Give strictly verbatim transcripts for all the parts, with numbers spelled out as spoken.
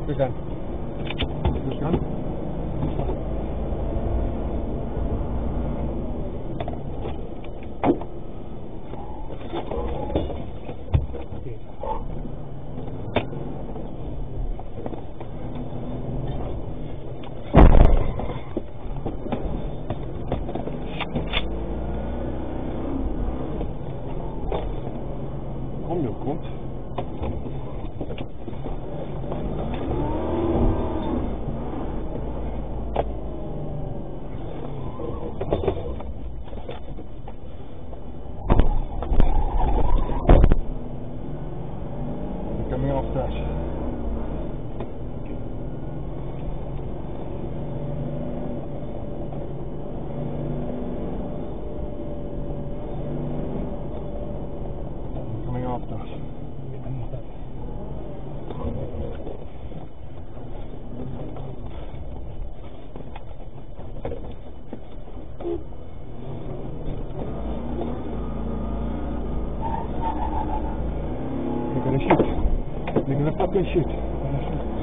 Drop the gun. This gun. Okay. Kom nu, komt. Coming off dash. Coming off dash. They're gonna shoot. They're gonna fucking shoot. They're gonna shoot.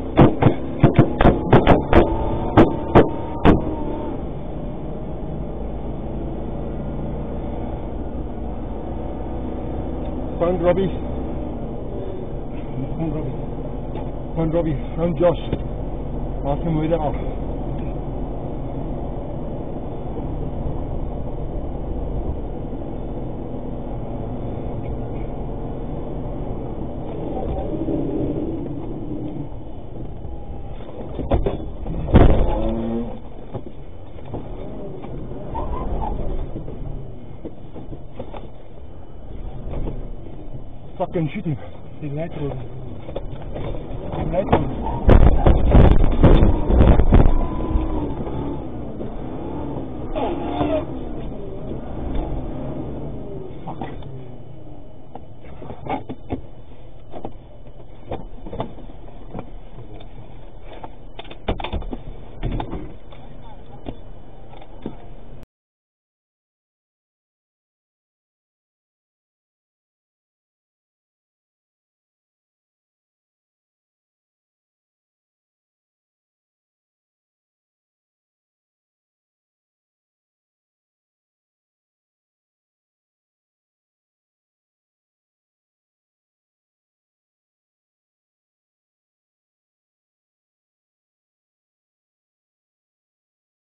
Found Robbie. Found Robbie. Found Robbie. Found Josh. Ask him where they are. Fucking shoot him. He's light rolling. He's light rolling.